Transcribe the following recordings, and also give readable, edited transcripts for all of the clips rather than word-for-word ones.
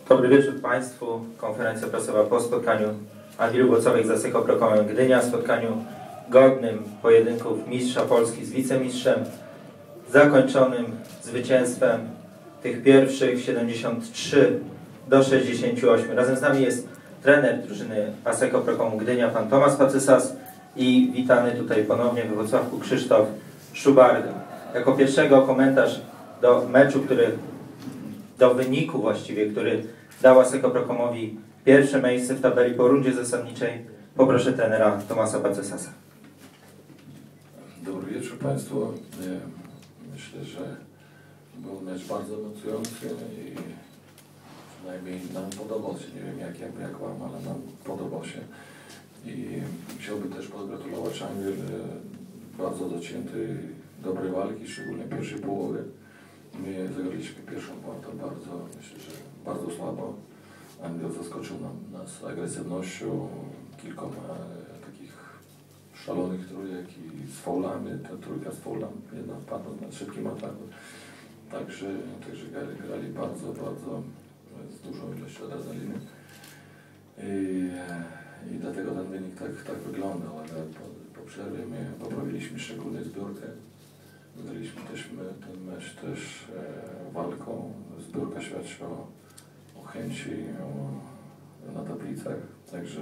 Dobry wieczór Państwu. Konferencja prasowa po spotkaniu Anwilu Bocowych z ASECO Prokomem Gdynia, spotkaniu godnym pojedynków mistrza Polski z wicemistrzem, zakończonym zwycięstwem tych pierwszych 73-68. Razem z nami jest trener drużyny ASECO Prokomu Gdynia, pan Tomasz Pacysas, i witany tutaj ponownie we Wrocławku Krzysztof Szubarga. Jako pierwszego komentarz do meczu, do wyniku właściwie, który dał ASECO Prokomowi pierwsze miejsce w tabeli po rundzie zasadniczej, poproszę trenera Tomasza Pacysasa. Dobry wieczór Państwu. Myślę, że był mecz bardzo emocjonujący i przynajmniej nam podobał się. Nie wiem jak Wam, ale nam podobał się. I chciałbym też pogratulować Anwil bardzo dociętej, dobrej walki, szczególnie pierwszej połowy. My zagraliśmy pierwszą połowę myślę, że bardzo słabo. Anwil zaskoczył nas agresywnością, kilkoma takich szalonych trójek i z faulami, ta trójka z faulami, jedna wpadła na szybkim ataku. Także grali bardzo z dużą ilością adrenaliny. I dlatego ten wynik tak wyglądał, ale po przerwie my poprawiliśmy szczególnie zbiórkę. Wygraliśmy też ten mecz walką. Zbiórka świadczy o chęci na tablicach. Także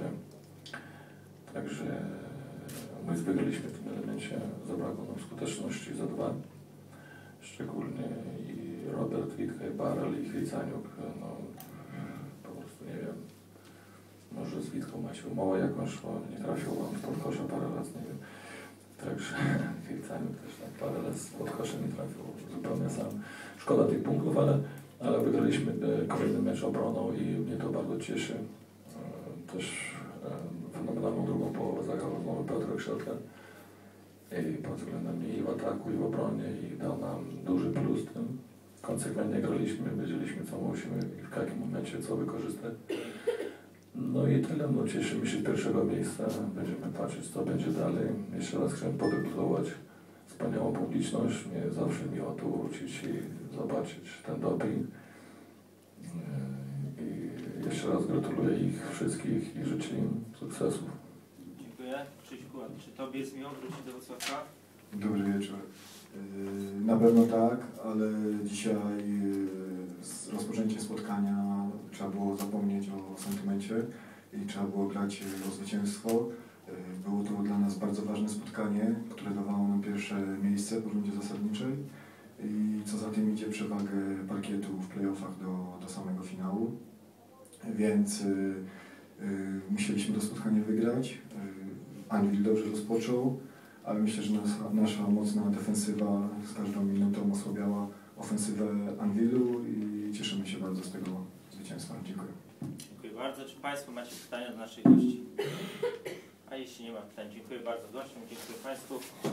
my wygraliśmy w tym elemencie. Zabrakło nam skuteczności za 2. Szczególnie i Robert Witka, i Barel, i Chrycaniuk. No, po prostu nie wiem. Może z Witką macie umowę jakąś, bo nie trafił wam z podkosza parę raz, nie wiem. Także Chrycaniuk też tak parę raz z podkosza nie trafił zupełnie sam. Szkoda tych punktów, ale wygraliśmy kolejny mecz obroną i mnie to bardzo cieszy. Też fenomenalną drugą połowę zagrał znowu Piotrek Środka. I pod względem i w ataku, i w obronie, i dał nam duży plus tym. Konsekwentnie graliśmy, wiedzieliśmy co musimy i w jakim momencie co wykorzystać. No i tyle, no cieszymy się z pierwszego miejsca, będziemy patrzeć co będzie dalej. Jeszcze raz chciałem pogratulować wspaniałą publiczność, mnie zawsze miło tu wrócić i zobaczyć ten doping. I jeszcze raz gratuluję ich wszystkich i życzę im sukcesów. Dziękuję. Krzyśku, czy Tobie jest miło wrócić do Wrocławka? Dobry wieczór. Na pewno tak, ale dzisiaj z rozpoczęciem spotkania trzeba było zapomnieć o sentymencie i trzeba było grać o zwycięstwo. Było to dla nas bardzo ważne spotkanie, które dawało nam pierwsze miejsce po rundzie zasadniczej i co za tym idzie przewagę parkietu w playoffach do samego finału. Więc musieliśmy to spotkanie wygrać. Anwil dobrze rozpoczął, ale myślę, że nasza mocna defensywa z każdą minutą osłabiała ofensywę Anwilu i cieszymy się bardzo z tego zwycięstwa. Dziękuję. Dziękuję bardzo. Czy Państwo macie pytania do naszych gości? A jeśli nie ma pytań, dziękuję bardzo gościom, dziękuję Państwu.